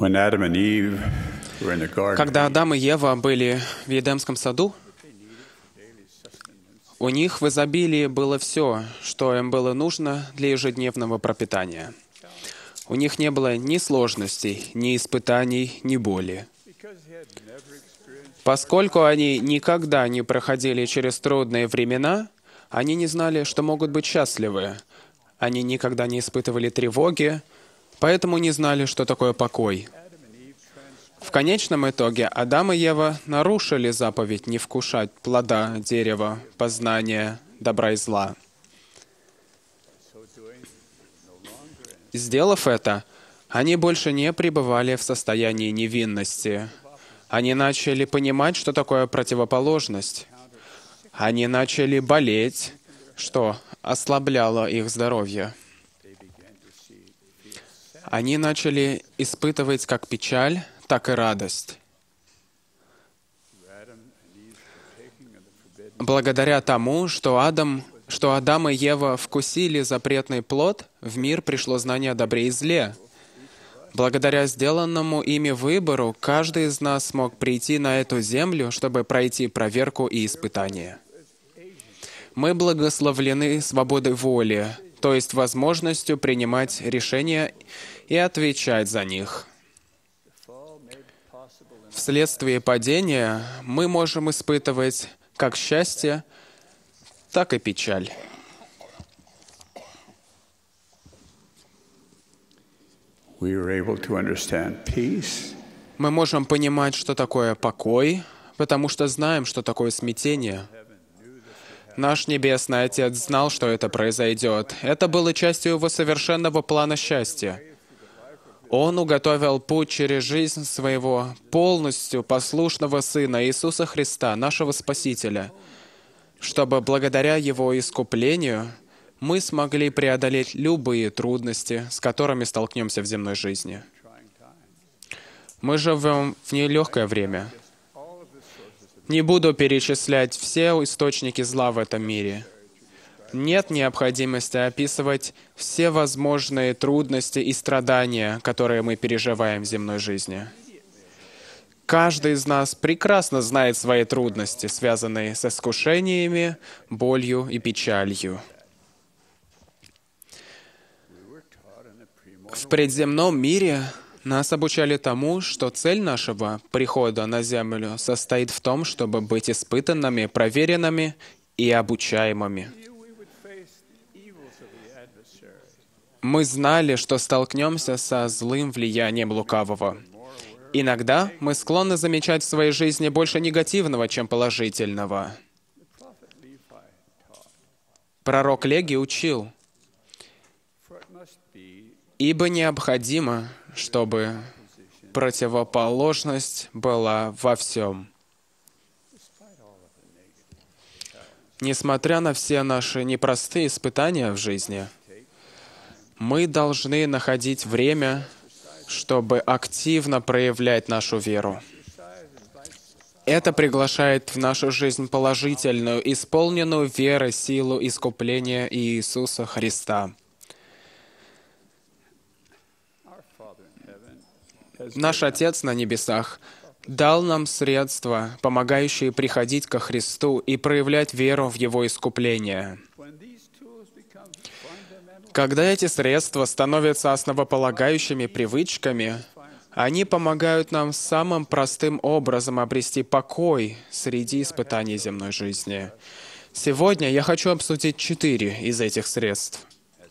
When Adam and Eve were in the garden, Когда Адам и Ева были в Едемском саду, у них в изобилии было все, что им было нужно для ежедневного пропитания. У них не было ни сложностей, ни испытаний, ни боли. Поскольку они никогда не проходили через трудные времена, они не знали, что могут быть счастливы. Они никогда не испытывали тревоги, поэтому не знали, что такое покой. В конечном итоге Адам и Ева нарушили заповедь не вкушать плода дерева познания добра и зла. Сделав это, они больше не пребывали в состоянии невинности. Они начали понимать, что такое противоположность. Они начали болеть, что ослабляло их здоровье. Они начали испытывать как печаль, так и радость. Благодаря тому, что Адам и Ева вкусили запретный плод, в мир пришло знание о добре и зле. Благодаря сделанному ими выбору, каждый из нас смог прийти на эту землю, чтобы пройти проверку и испытание. Мы благословлены свободой воли, то есть возможностью принимать решения и отвечать за них. Вследствие падения мы можем испытывать как счастье, так и печаль. we were able to understand peace, Мы можем понимать, что такое покой, потому что знаем, что такое смятение. Наш Небесный Отец знал, что это произойдет. Это было частью Его совершенного плана счастья. Он уготовил путь через жизнь Своего полностью послушного Сына Иисуса Христа, нашего Спасителя, чтобы благодаря Его искуплению мы смогли преодолеть любые трудности, с которыми столкнемся в земной жизни. Мы живем в нелегкое время. Не буду перечислять все источники зла в этом мире. Нет необходимости описывать все возможные трудности и страдания, которые мы переживаем в земной жизни. Каждый из нас прекрасно знает свои трудности, связанные с искушениями, болью и печалью. В предземном мире нас обучали тому, что цель нашего прихода на Землю состоит в том, чтобы быть испытанными, проверенными и обучаемыми. Мы знали, что столкнемся со злым влиянием лукавого. Иногда мы склонны замечать в своей жизни больше негативного, чем положительного. Пророк Леги учил: «Ибо необходимо, чтобы противоположность была во всем». Несмотря на все наши непростые испытания в жизни, мы должны находить время, чтобы активно проявлять нашу веру. Это приглашает в нашу жизнь положительную, исполненную веры силу искупления Иисуса Христа. Наш Отец на небесах дал нам средства, помогающие приходить ко Христу и проявлять веру в Его искупление. Когда эти средства становятся основополагающими привычками, они помогают нам самым простым образом обрести покой среди испытаний земной жизни. Сегодня я хочу обсудить 4 из этих средств.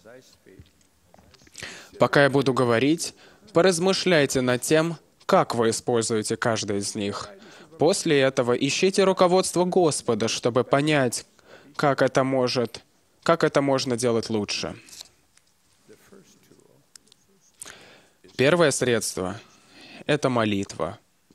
Пока я буду говорить, поразмышляйте над тем, как вы используете каждый из них. После этого ищите руководство Господа, чтобы понять, как это можно делать лучше. Первое средство — это молитва.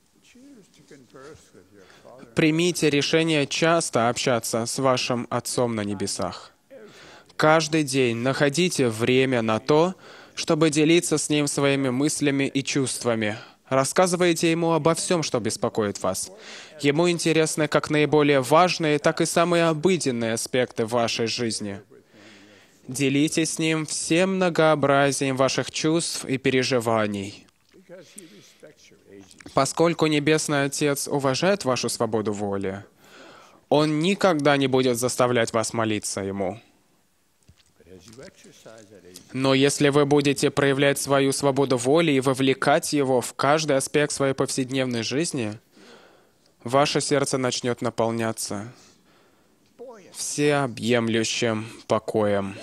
Примите решение часто общаться с вашим Отцом на небесах. Каждый день находите время на то, чтобы делиться с Ним своими мыслями и чувствами. Рассказывайте Ему обо всем, что беспокоит вас. Ему интересны как наиболее важные, так и самые обыденные аспекты вашей жизни. Делитесь с Ним всем многообразием ваших чувств и переживаний. Поскольку Небесный Отец уважает вашу свободу воли, Он никогда не будет заставлять вас молиться Ему. Но если вы будете проявлять свою свободу воли и вовлекать Его в каждый аспект своей повседневной жизни, ваше сердце начнет наполняться всеобъемлющим покоем.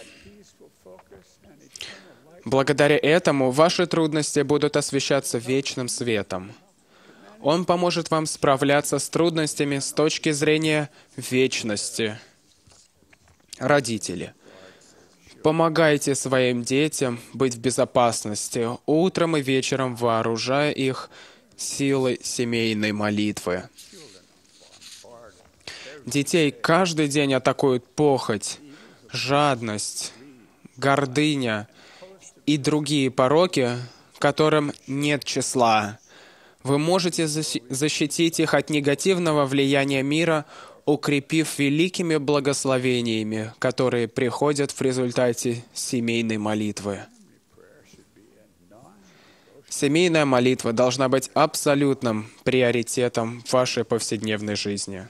Благодаря этому ваши трудности будут освещаться вечным светом. Он поможет вам справляться с трудностями с точки зрения вечности. Родители, помогайте своим детям быть в безопасности, утром и вечером вооружая их силой семейной молитвы. Детей каждый день атакуют похоть, жадность, гордыня и другие пороки, которым нет числа. Вы можете защитить их от негативного влияния мира, укрепив великими благословениями, которые приходят в результате семейной молитвы. Семейная молитва должна быть абсолютным приоритетом в вашей повседневной жизни.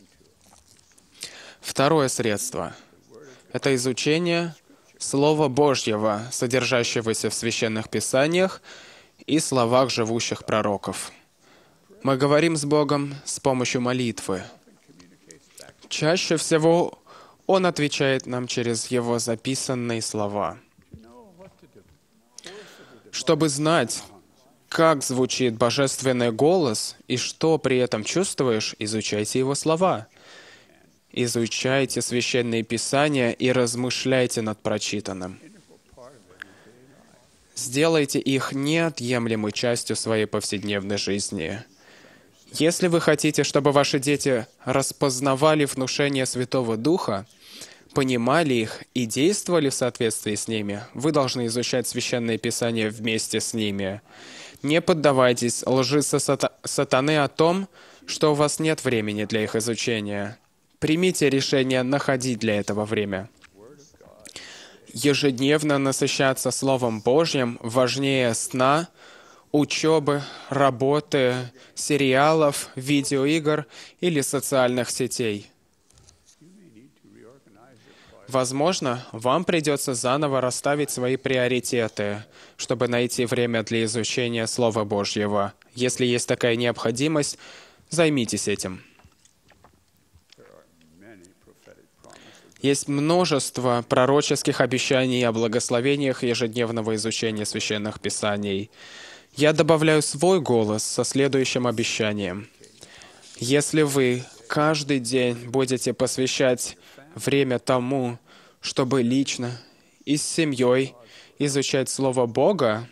Второе средство — это изучение Слова Божьего, содержащегося в Священных Писаниях и словах живущих пророков. Мы говорим с Богом с помощью молитвы. Чаще всего Он отвечает нам через Его записанные слова. Чтобы знать, как звучит божественный голос и что при этом чувствуешь, изучайте Его слова. Изучайте Священные Писания и размышляйте над прочитанным. Сделайте их неотъемлемой частью своей повседневной жизни. Если вы хотите, чтобы ваши дети распознавали внушения Святого Духа, понимали их и действовали в соответствии с ними, вы должны изучать Священные Писания вместе с ними. Не поддавайтесь лжи сатаны о том, что у вас нет времени для их изучения. Примите решение находить для этого время. Ежедневно насыщаться Словом Божьим важнее сна, учебы, работы, сериалов, видеоигр или социальных сетей. Возможно, вам придется заново расставить свои приоритеты, чтобы найти время для изучения Слова Божьего. Если есть такая необходимость, займитесь этим. Есть множество пророческих обещаний о благословениях ежедневного изучения Священных Писаний. Я добавляю свой голос со следующим обещанием. Если вы каждый день будете посвящать время тому, чтобы лично и с семьей изучать Слово Бога,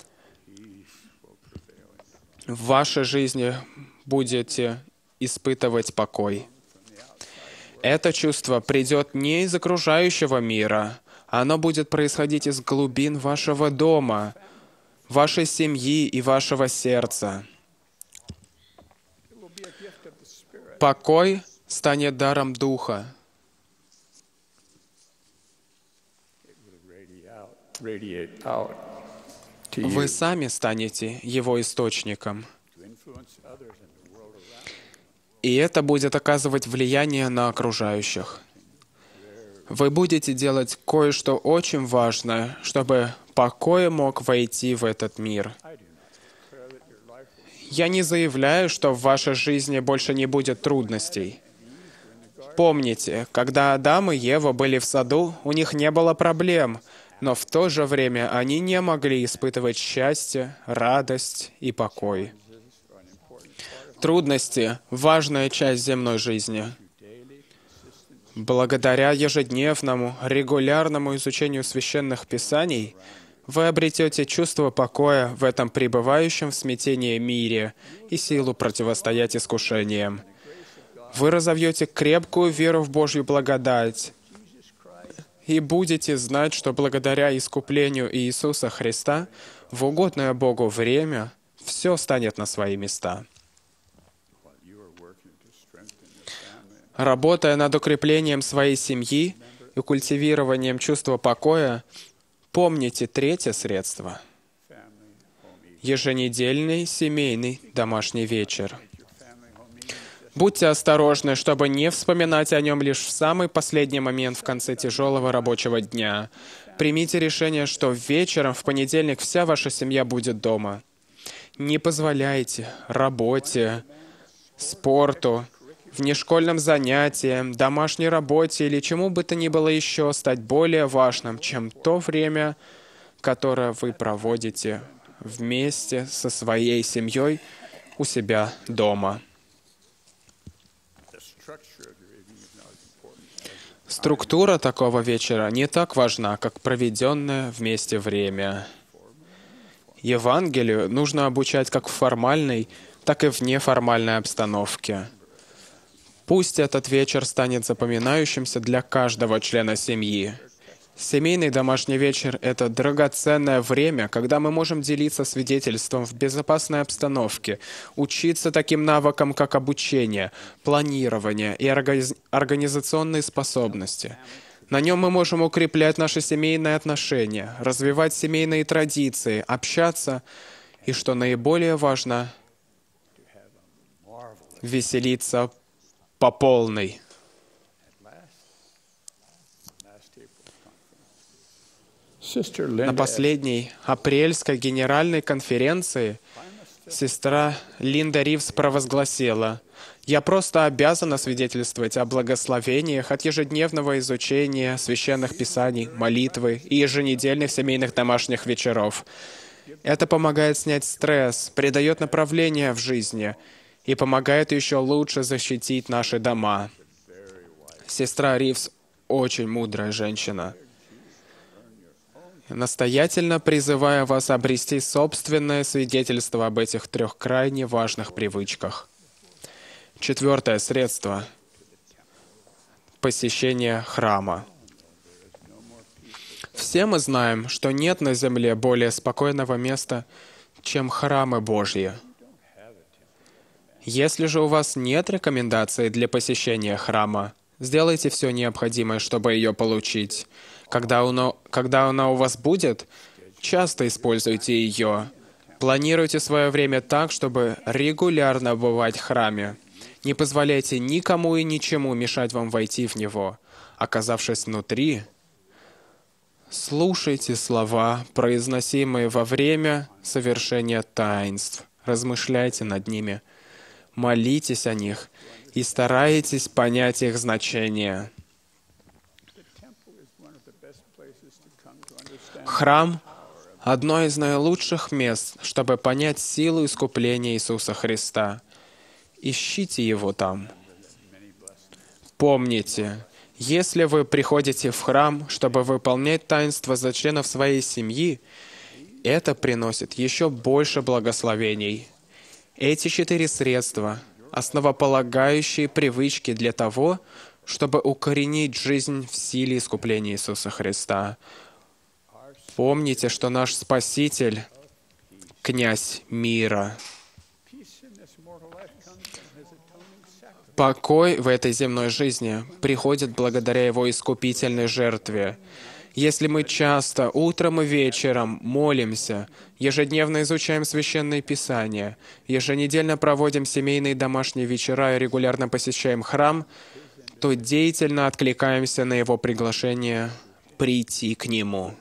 в вашей жизни будете испытывать покой. Это чувство придет не из окружающего мира, оно будет происходить из глубин вашего дома, вашей семьи и вашего сердца. Покой станет даром Духа. Вы сами станете его источником. И это будет оказывать влияние на окружающих. Вы будете делать кое-что очень важное, чтобы покой мог войти в этот мир. Я не заявляю, что в вашей жизни больше не будет трудностей. Помните, когда Адам и Ева были в саду, у них не было проблем, но в то же время они не могли испытывать счастье, радость и покой. Трудности — важная часть земной жизни. Благодаря ежедневному, регулярному изучению Священных Писаний вы обретете чувство покоя в этом пребывающем в смятении мире и силу противостоять искушениям. Вы разовьете крепкую веру в Божью благодать и будете знать, что благодаря искуплению Иисуса Христа в угодное Богу время все станет на свои места. Работая над укреплением своей семьи и культивированием чувства покоя, помните третье средство. еженедельный семейный домашний вечер. Будьте осторожны, чтобы не вспоминать о нем лишь в самый последний момент в конце тяжелого рабочего дня. Примите решение, что вечером в понедельник вся ваша семья будет дома. Не позволяйте работе, спорту, внешкольным занятиям, домашней работе или чему бы то ни было еще стать более важным, чем то время, которое вы проводите вместе со своей семьей у себя дома. Структура такого вечера не так важна, как проведенное вместе время. Евангелию нужно обучать как в формальной, так и в неформальной обстановке. Пусть этот вечер станет запоминающимся для каждого члена семьи. Семейный домашний вечер — это драгоценное время, когда мы можем делиться свидетельством в безопасной обстановке, учиться таким навыкам, как обучение, планирование и организационные способности. На нем мы можем укреплять наши семейные отношения, развивать семейные традиции, общаться и, что наиболее важно, веселиться по полной. На последней апрельской генеральной конференции сестра Линда Ривз провозгласила: «Я просто обязана свидетельствовать о благословениях от ежедневного изучения священных писаний, молитвы и еженедельных семейных домашних вечеров. Это помогает снять стресс, придает направление в жизни и помогает еще лучше защитить наши дома». Сестра Ривз очень мудрая женщина. Настоятельно призываю вас обрести собственное свидетельство об этих трех крайне важных привычках. Четвертое средство — посещение храма. Все мы знаем, что нет на земле более спокойного места, чем храмы Божьи. Если же у вас нет рекомендаций для посещения храма, сделайте все необходимое, чтобы ее получить. Когда она у вас будет, часто используйте ее. Планируйте свое время так, чтобы регулярно бывать в храме. Не позволяйте никому и ничему мешать вам войти в него. Оказавшись внутри, слушайте слова, произносимые во время совершения таинств. Размышляйте над ними, молитесь о них и старайтесь понять их значение. Храм — одно из наилучших мест, чтобы понять силу искупления Иисуса Христа. Ищите Его там. Помните, если вы приходите в храм, чтобы выполнять таинство за членов своей семьи, это приносит еще больше благословений. Эти 4 средства — основополагающие привычки для того, чтобы укоренить жизнь в силе искупления Иисуса Христа. Помните, что наш Спаситель — князь мира. Покой в этой земной жизни приходит благодаря Его искупительной жертве. Если мы часто утром и вечером молимся, ежедневно изучаем Священное Писание, еженедельно проводим семейные домашние вечера и регулярно посещаем храм, то деятельно откликаемся на Его приглашение прийти к Нему.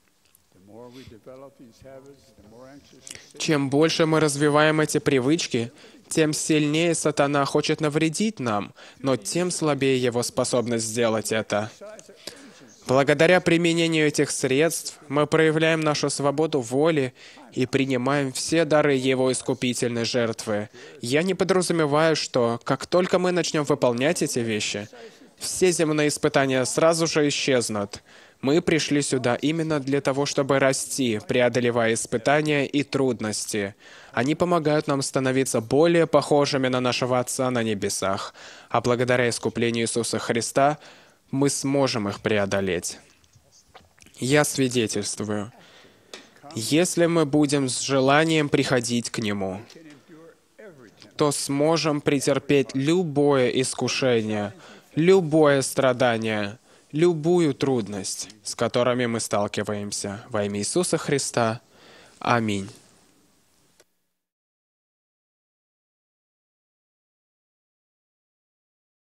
Чем больше мы развиваем эти привычки, тем сильнее сатана хочет навредить нам, но тем слабее его способность сделать это. Благодаря применению этих средств мы проявляем нашу свободу воли и принимаем все дары Его искупительной жертвы. Я не подразумеваю, что как только мы начнем выполнять эти вещи, все земные испытания сразу же исчезнут. Мы пришли сюда именно для того, чтобы расти, преодолевая испытания и трудности. Они помогают нам становиться более похожими на нашего Отца на небесах, а благодаря искуплению Иисуса Христа мы сможем их преодолеть. Я свидетельствую, если мы будем с желанием приходить к Нему, то сможем претерпеть любое искушение, любое страдание, любую трудность, с которыми мы сталкиваемся. Во имя Иисуса Христа. Аминь.